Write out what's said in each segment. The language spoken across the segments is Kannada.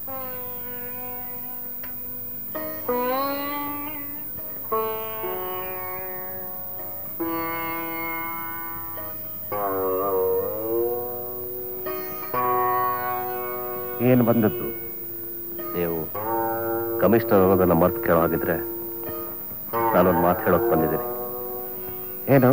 ಏನು ಬಂದದ್ದು? ನೀವು ಕಮಿಷನರ್ ಅನ್ನೋದನ್ನ ಮರ್ತು ಕೇಳೋಗಿದ್ರೆ ನಾನೊಂದು ಮಾತು ಹೇಳೋಕೆ ಬಂದಿದ್ದೀನಿ. ಏನು?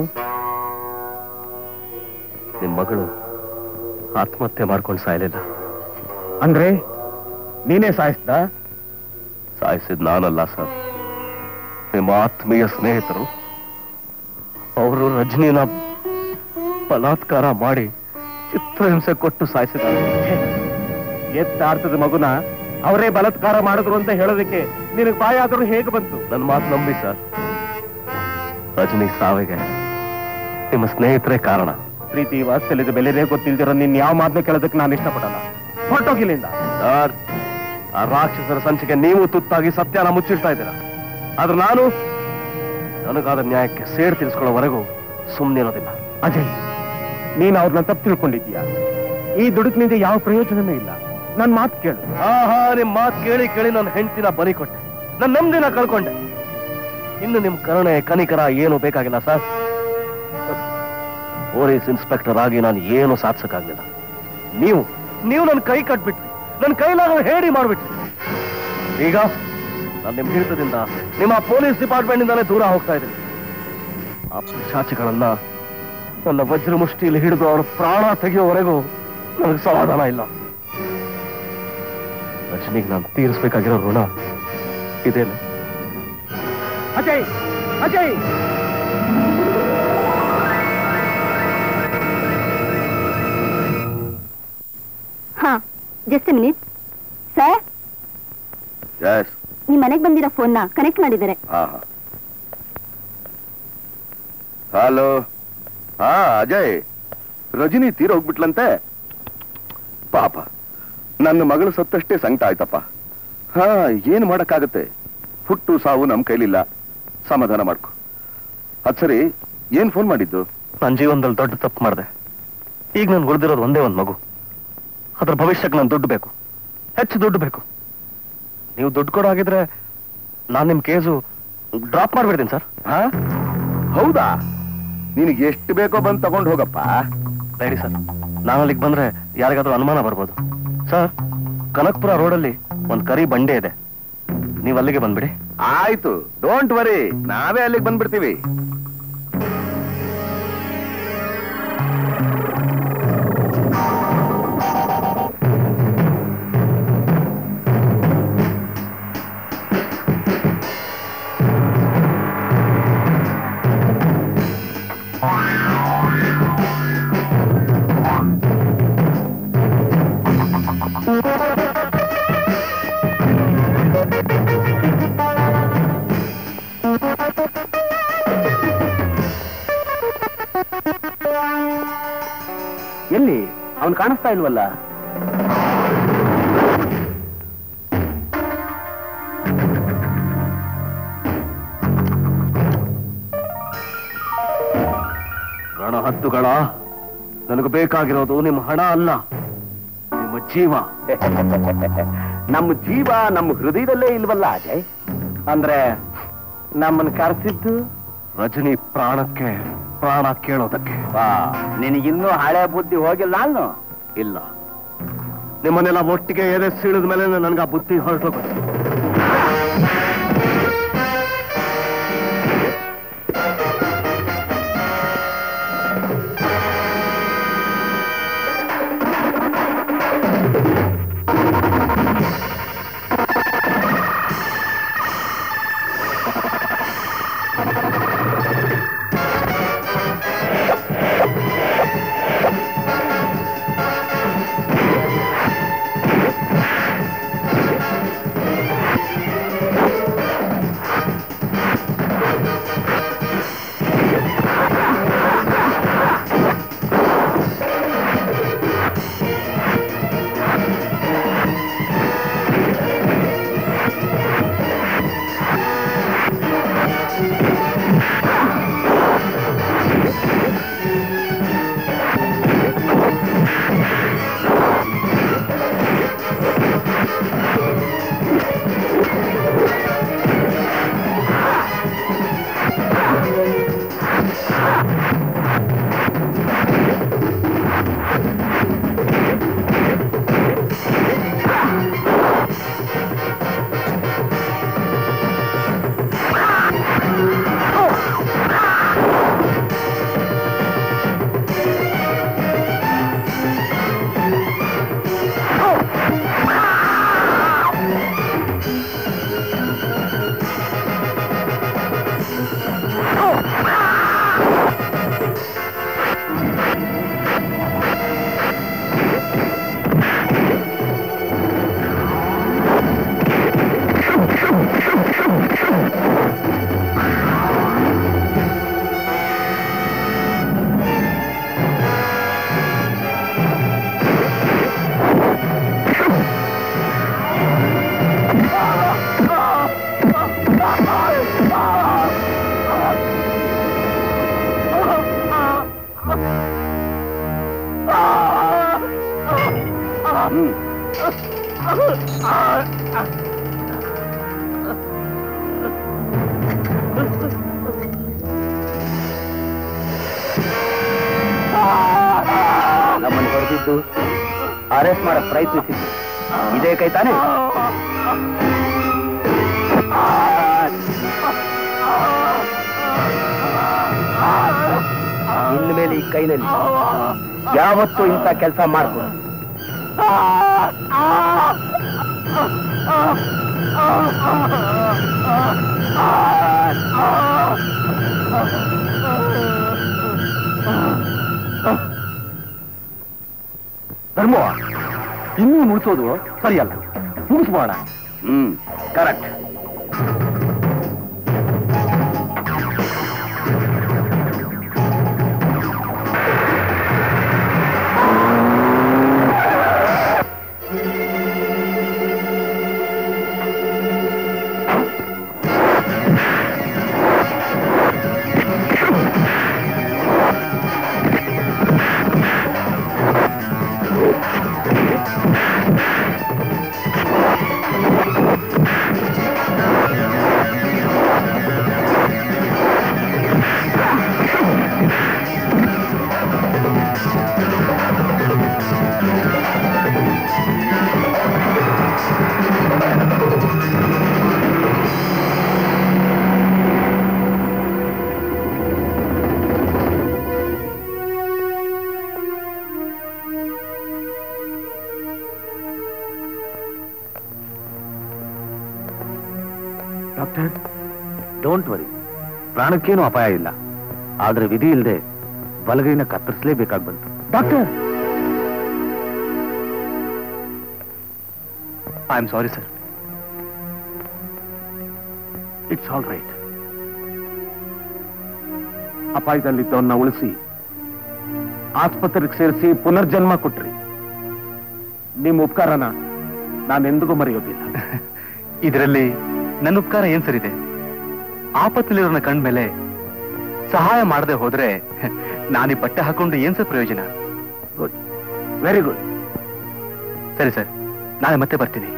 ನಿಮ್ಮ ಮಗಳು ಆತ್ಮಹತ್ಯೆ ಮಾಡ್ಕೊಂಡು ಸಾಯಲಿಲ್ಲ. ಅಂದ್ರೆ ನೀನೇ ಸಾಯಿಸ್ದ? ಸಾಯಿಸಿದ್ ನಾನಲ್ಲ ಸರ್, ನಿಮ್ಮ ಆತ್ಮೀಯ ಸ್ನೇಹಿತರು. ಅವರು ರಜನಿನ ಬಲಾತ್ಕಾರ ಮಾಡಿ ಚಿತ್ರಹಿಂಸೆ ಕೊಟ್ಟು ಸಾಯಿಸಿದ್ದಾರೆ. ಎತ್ತಾಡ್ತದ ಮಗುನ ಅವರೇ ಬಲಾತ್ಕಾರ ಮಾಡಿದ್ರು ಅಂತ ಹೇಳೋದಕ್ಕೆ ನಿನಗೆ ಬಾಯ ಆದರೂ ಹೇಗೆ ಬಂತು? ನನ್ನ ಮಾತು ನಂಬಿ ಸರ್, ರಜನಿ ಸಾವಿಗೆ ನಿಮ್ಮ ಸ್ನೇಹಿತರೇ ಕಾರಣ. ಪ್ರೀತಿ ವಾತ್ಸಲ್ಯದ ಬೆಲೆನೇ ಗೊತ್ತಿಲ್ದಿರೋ ನಿನ್ ಯಾವ ಮಾತನ್ನು ಕೇಳೋದಕ್ಕೆ ನಾನು ಇಷ್ಟಪಡಲ್ಲ. ಹೊರಟೋಗಿಲ್ಲಿಂದ. ಸರ್, ಆ ರಾಕ್ಷಸರ ಸಂಚಿಕೆ ನೀವು ತುತ್ತಾಗಿ ಸತ್ಯನ ಮುಚ್ಚಿಡ್ತಾ ಇದ್ದೀರಾ. ಆದ್ರೆ ನಾನು ನನಗಾದ ನ್ಯಾಯಕ್ಕೆ ಸೇಡ್ ತೀರಿಸ್ಕೊಳ್ಳೋವರೆಗೂ ಸುಮ್ಮನಿರೋದಿಲ್ಲ. ಅಜಯ್, ನೀನು ಅವ್ರನ್ನ ತಪ್ಪು ತಿಳ್ಕೊಂಡಿದ್ದೀಯಾ? ಈ ದುಡುಕಿನಿಂದ ಯಾವ ಪ್ರಯೋಜನವೂ ಇಲ್ಲ. ನನ್ ಮಾತು ಕೇಳು. ನಿಮ್ ಮಾತು ಕೇಳಿ ಕೇಳಿ ನನ್ನ ಹೆಂಡತಿನ ಬಲಿ ಕೊಟ್ಟೆ, ನನ್ನ ನೆಮ್ಮದಿನ ಕಳ್ಕೊಂಡೆ. ಇನ್ನು ನಿಮ್ ಕರುಣೆ ಕನಿಕರ ಏನು ಬೇಕಾಗಿಲ್ಲ ಸರ್. ಪೊಲೀಸ್ ಇನ್ಸ್ಪೆಕ್ಟರ್ ಆಗಿ ನಾನು ಏನು ಸಾಧಿಸಕ್ಕಾಗ್ಲಿಲ್ಲ. ನೀವು ನನ್ನ ಕೈ ಕಟ್ಬಿಟ್ರಿ, ನನ್ನ ಕೈಲಾಗ ಹೇಳಿ ಮಾಡ್ಬಿಟ್ರಿ. ಈಗ ನಾನು ನಿಮ್ ಹಿಡಿತದಿಂದ ನಿಮ್ಮ ಪೊಲೀಸ್ ಡಿಪಾರ್ಟ್ಮೆಂಟ್ ಇಂದಾನೇ ದೂರ ಹೋಗ್ತಾ ಇದ್ದೀನಿ. ಆ ಪಿಶಾಚಿಗಳನ್ನ ನನ್ನ ವಜ್ರ ಮುಷ್ಟಿಯಲ್ಲಿ ಹಿಡಿದು ಅವ್ರ ಪ್ರಾಣ ತೆಗೆಯುವವರೆಗೂ ನನಗೆ ಸಮಾಧಾನ ಇಲ್ಲ. ರಜನಿಗೆ ನಾನು ತೀರಿಸ್ಬೇಕಾಗಿರೋ ಋಣ ಇದೇನೆ. ಅಜಯ್, ಅಜಯ್! ಹಾ, ಜಸ್ಟ್ ಮಿನಿಟ್ ಸರ್. ನಿಮ್ ಮನೆಗೆ ಬಂದಿರೋ ಫೋನ್ ನ ಕನೆಕ್ಟ್ ಮಾಡಿದ್ದಾರೆ. ಹಲೋ. ಹಾ ಅಜಯ್, ರಜನಿ ತೀರೋಗ್ಬಿಟ್ಲಂತೆ. ಪಾಪ, ನನ್ನ ಮಗಳು ಸತ್ತಷ್ಟೇ ಸಂಕಟ ಆಯ್ತಪ್ಪ. ಹಾ, ಏನ್ ಮಾಡಕ್ಕಾಗತ್ತೆ? ಹುಟ್ಟು ಸಾವು ನಮ್ ಕೈಲಿಲ್ಲ. ಸಮಾಧಾನ ಮಾಡ್ಕೊ. ಅದ್ ಸರಿ, ಏನ್ ಫೋನ್ ಮಾಡಿದ್ದು? ನನ್ನ ಜೀವನದಲ್ಲಿ ದೊಡ್ಡ ತಪ್ಪು ಮಾಡಿದೆ. ಈಗ ನನ್ ಉಳಿದಿರೋದು ಒಂದೇ ಒಂದ್ ಮಗು. ಅದ್ರ ಭವಿಷ್ಯಕ್ಕೆ ನಾನು ದುಡ್ಡು ಬೇಕು, ಹೆಚ್ಚು ದುಡ್ಡು ಬೇಕು. ನೀವು ದುಡ್ಡು ಕೊಡೋ ಹಾಗಿದ್ರೆ ನಾನು ನಿಮ್ ಕೇಸು ಡ್ರಾಪ್ ಮಾಡ್ಬಿಡ್ತೀನಿ ಸರ್. ಹಾ, ಹೌದಾ? ನಿನಗೆ ಎಷ್ಟು ಬೇಕೋ ಬಂದು ತಗೊಂಡು ಹೋಗಪ್ಪ. Ready sir. ನಾನು ಅಲ್ಲಿಗೆ ಬಂದ್ರೆ ಯಾರಿಗಾದ್ರೂ ಅನುಮಾನ ಬರ್ಬೋದು ಸರ್. ಕನಕ್ಪುರ ರೋಡಲ್ಲಿ ಒಂದ್ ಕರಿ ಬಂಡೆ ಇದೆ, ನೀವು ಅಲ್ಲಿಗೆ ಬಂದ್ಬಿಡಿ. ಆಯ್ತು, ಡೋಂಟ್ ವರಿ, ನಾವೇ ಅಲ್ಲಿಗೆ ಬಂದ್ಬಿಡ್ತೀವಿ. ಎಲ್ಲಿ ಅವನು ಕಾಣಿಸ್ತಾ ಇಲ್ವಲ್ಲ? ರಣಹದ್ದುಗಳ, ನನಗೆ ಬೇಕಾಗಿರೋದು ನಿಮ್ಮ ಹಣ ಅಲ್ಲ, ನಿಮ್ಮ ಜೀವ. ನಮ್ಮ ಜೀವ ನಮ್ಮ ಹೃದಯದಲ್ಲೇ ಇಲ್ವಲ್ಲ ಅಜಯ್? ಅಂದ್ರೆ ನಮ್ಮನ್ನು ಕರೆಸಿದ್ದು ರಜನಿ ಪ್ರಾಣಕ್ಕೆ ಪ್ರಾಣ ಕೇಳೋದಕ್ಕೆ. ನಿನಗಿನ್ನೂ ಹಳೆ ಬುದ್ಧಿ ಹೋಗಿಲ್ಲ? ನಾನು ಇಲ್ಲ. ನಿಮ್ಮನ್ನೆಲ್ಲ ಒಟ್ಟಿಗೆ ಎದೆ ಸೀಳಿದ ಮೇಲೆ ನನ್ಗೆ ಆ ಬುದ್ಧಿ ಹೊರಟೋಗುತ್ತೆ. ನಮ್ಮನ್ನು ಹೊಡೆದಿದ್ದು ಅರೆಸ್ಟ್ ಮಾಡೋ ಪ್ರಯತ್ನಿಸಿದ್ದು ಇದೇ ಕೈ ತಾನೆ? ಇನ್ಮೇಲೆ ಈ ಕೈನಲ್ಲಿ ಯಾವತ್ತೂ ಇಂಥ ಕೆಲಸ ಮಾಡ್ಕೊ. ಧರ್ಮ, ಇನ್ನೂ ಮುಗಿಸೋದು ಸರಿಯಲ್ಲ, ಮುಗಿಸ್ಬೋಣ. ಕರೆಕ್ಟ್. ಡಾಕ್ಟರ್, ಡೋಂಟ್ ವರಿ, ಪ್ರಾಣಕ್ಕೇನು ಅಪಾಯ ಇಲ್ಲ. ಆದ್ರೆ ವಿಧಿ ಇಲ್ಲದೆ ಬಲಗೈನ ಕತ್ತರಿಸಲೇಬೇಕಾಗಿ ಬಂತು. Doctor, I am sorry sir. It's all right. ಅಪಾಯದಲ್ಲಿದ್ದವನ್ನ ಉಳಿಸಿ ಆಸ್ಪತ್ರೆಗೆ ಸೇರಿಸಿ ಪುನರ್ಜನ್ಮ ಕೊಟ್ರಿ. ನಿಮ್ಮ ಉಪಕಾರನ ನಾನೆಂದಿಗೂ ಮರೆಯೋದಿಲ್ಲ. ಇದರಲ್ಲಿ ನನ್ನ ಉಪಕಾರ ಏನ್ ಸರಿದೆ? ಆಪತ್ತಲ್ಲಿರೋನ ಕಂಡ್ಮೇಲೆ ಸಹಾಯ ಮಾಡದೆ ಹೋದ್ರೆ ನಾನೀ ಬಟ್ಟೆ ಹಾಕೊಂಡು ಏನ್ ಸರ್ ಪ್ರಯೋಜನ? Good, very good. ಸರಿ ಸರ್, ನಾಳೆ ಮತ್ತೆ ಬರ್ತೀನಿ.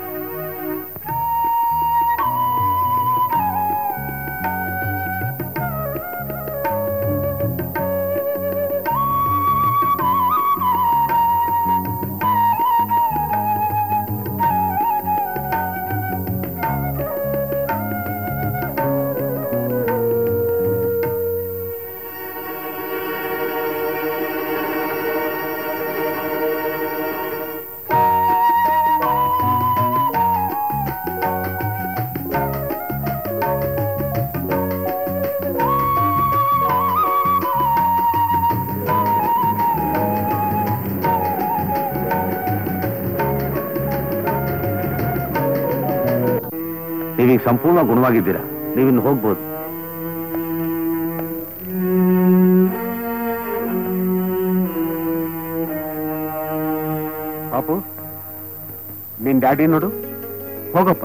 ನೀವೀಗ ಸಂಪೂರ್ಣ ಗುಣವಾಗಿದ್ದೀರಾ. ನೀವಿನ್ನು ಹೋಗ್ಬೋದು. ಪಾಪು, ನಿನ್ ಡ್ಯಾಡಿ ನೋಡು. ಹೋಗಪ್ಪ.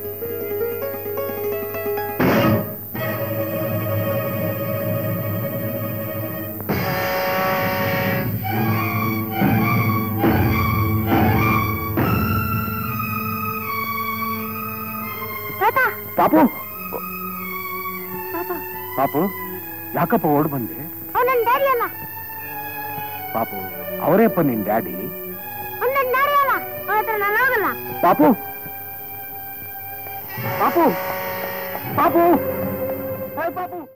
ಪಾಪು, ಪಾಪು, ಯಾಕಪ್ಪ ಓಡ್ ಬಂದೆ? ಪಾಪು, ಅವರೇಪ್ಪ ನಿನ್ ಡ್ಯಾಡಿ. ಪಾಪು, ಪಾಪು, ಪಾಪು, ಪಾಪು.